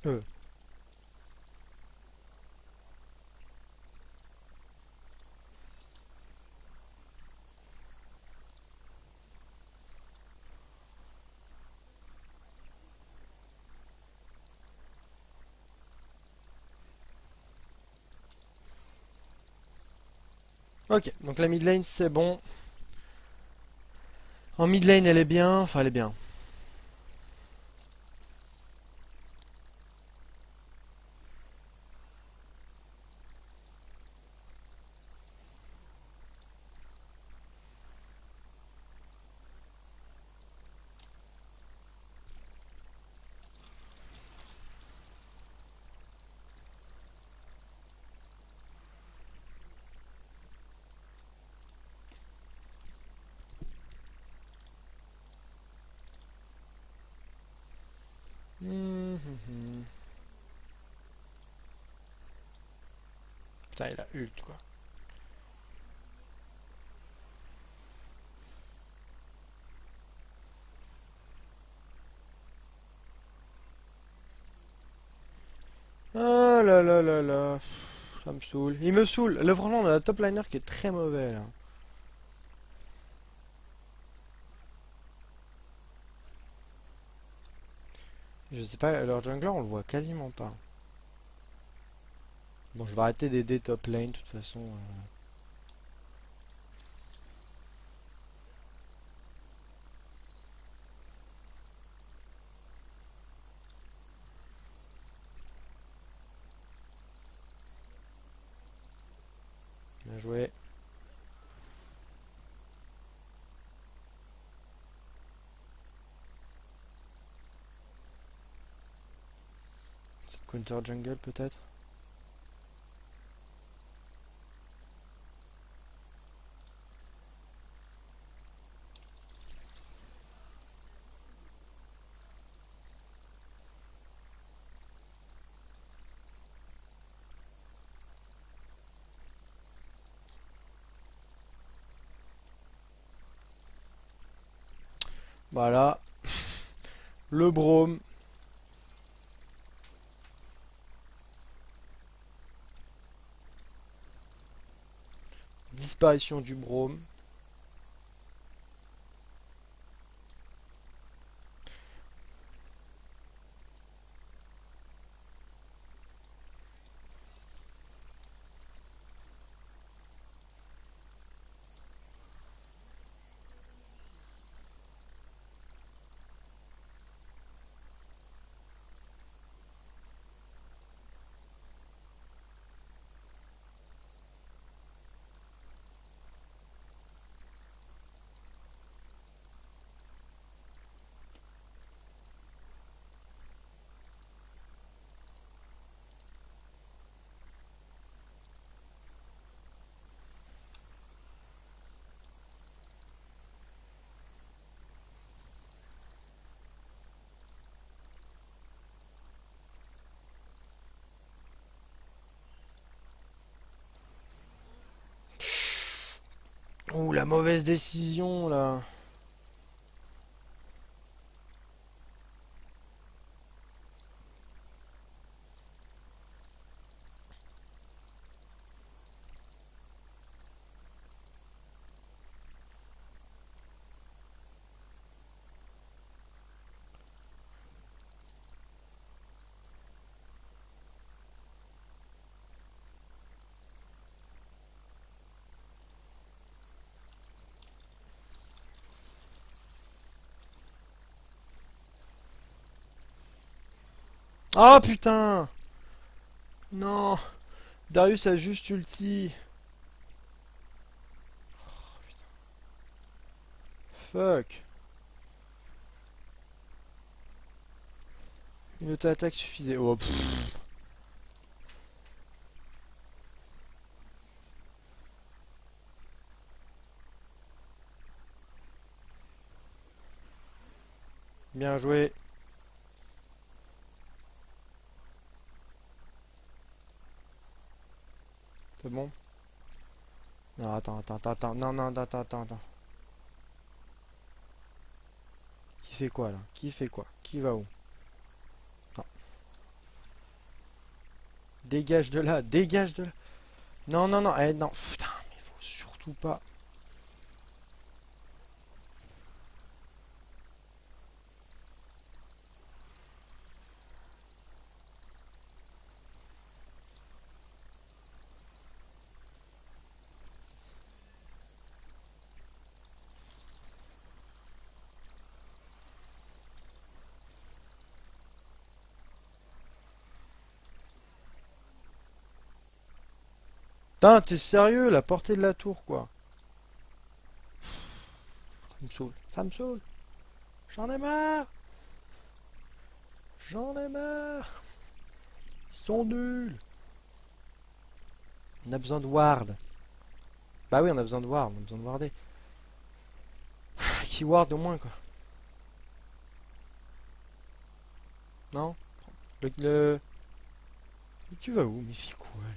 Euh. Ok, donc la mid lane c'est bon. En mid lane elle est bien, enfin elle est bien. Mhm. Putain il a ult quoi. Ah là là là là. Ça me saoule. Il me saoule. Là franchement on a un top liner qui est très mauvais là. Je sais pas, leur jungler on le voit quasiment pas. Bon je vais arrêter d'aider top lane de toute façon. Bien joué. C'est counter jungle peut-être. Voilà. Le brome. Disparition du brome. Ouh, la mauvaise décision là. Ah putain. Non. Darius a juste ulti. Fuck. Une auto-attaque suffisait. Oh, pff. Bien joué. C'est bon? Non, attends. Non, non, attends. Qui fait quoi là? Qui fait quoi? Qui va où? Non. Dégage de là, dégage de là. Non, non, non, non, putain, mais faut surtout pas. Putain, t'es sérieux, la portée de la tour, quoi. Ça me saoule, ça me saoule. J'en ai marre. J'en ai marre. Ils sont nuls. On a besoin de ward. Bah oui, on a besoin de ward, on a besoin de warder. Qui ward au moins, quoi. Non. Le... Tu vas où? Mais fais quoi, lui?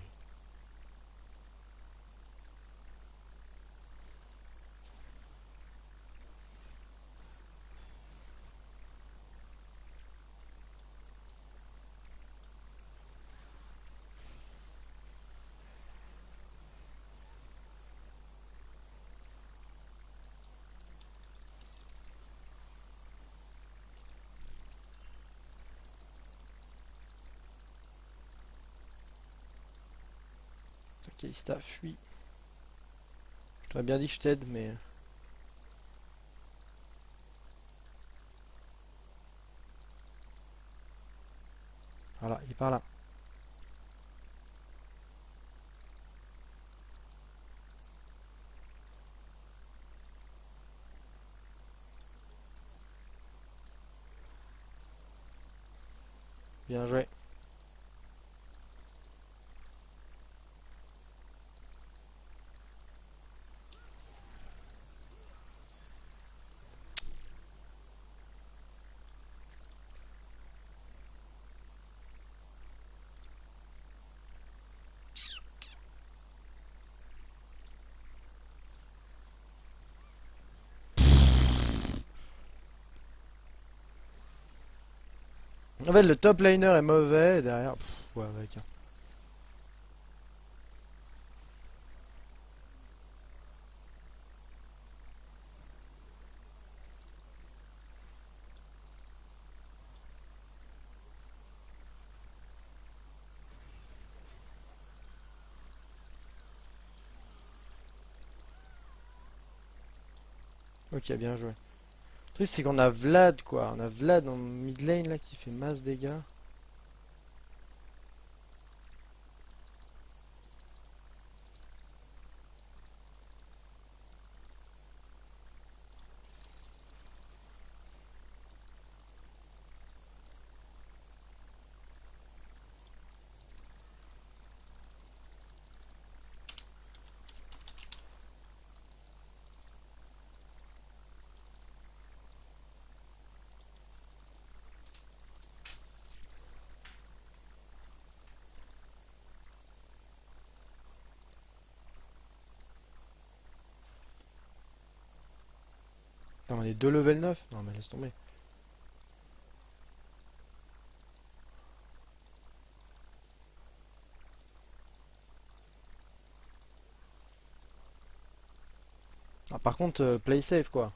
Ok, Ista, fuis. Je t'aurais bien dit que je t'aide, mais... Voilà, il est par là. Bien joué. En fait, le top laner est mauvais, et derrière... ouais, avec... Ok, bien joué. Le truc, c'est qu'on a Vlad, quoi. On a Vlad en mid lane, là, qui fait masse dégâts. Attends, on est 2 level 9. Non, mais laisse tomber. Ah, par contre, play safe, quoi.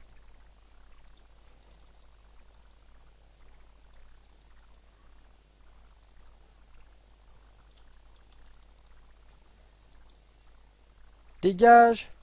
Dégage!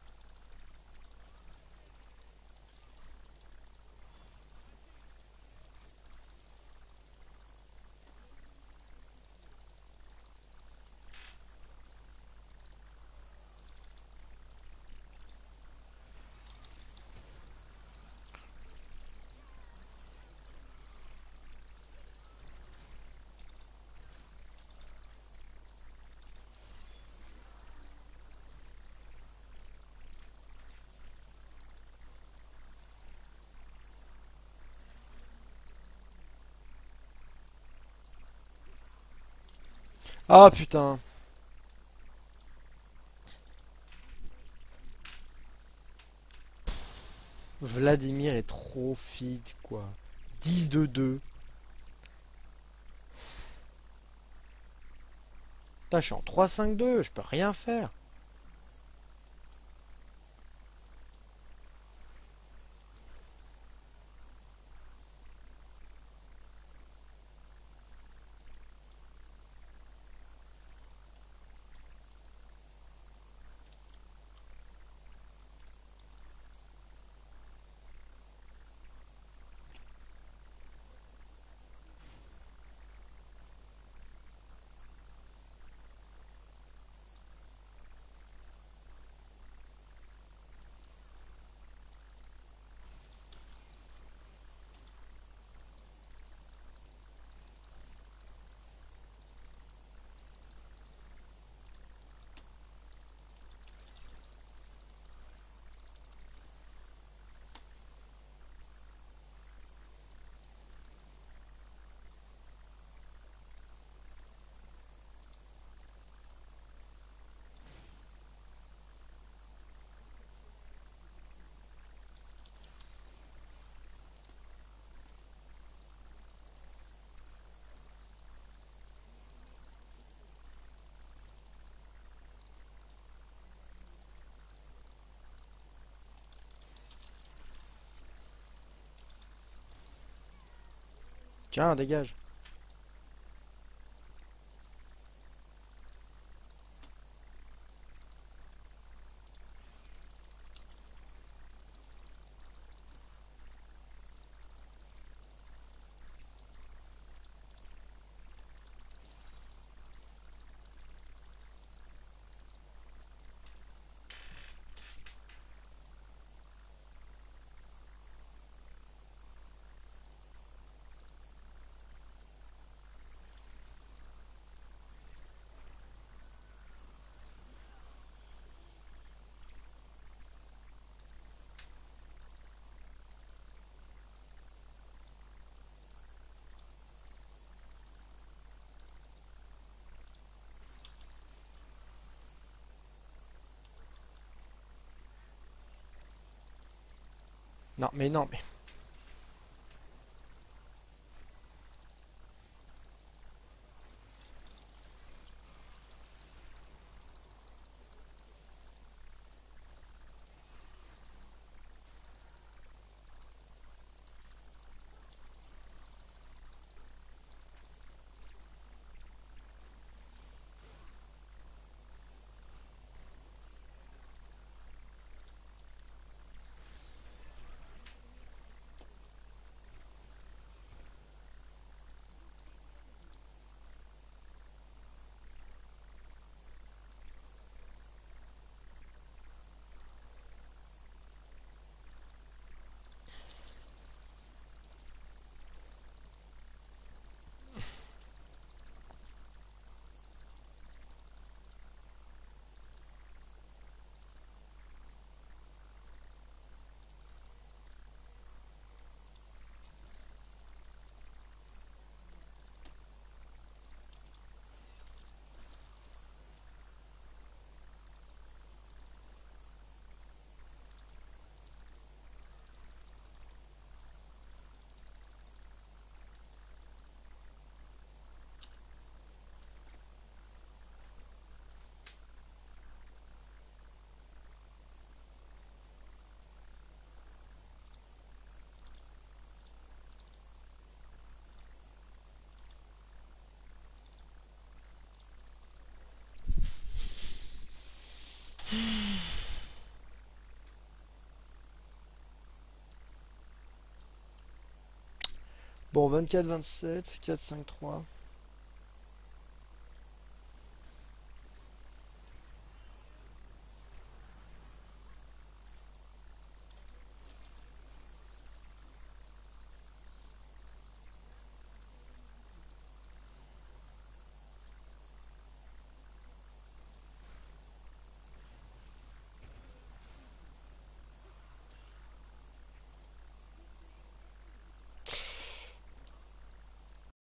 Ah, putain. Vladimir est trop feed, quoi. 10 de 2. Putain, je suis en 3-5-2, je peux rien faire. Tiens, dégage. Non, mais non, mais... Bon, 24-27, 4-5-3.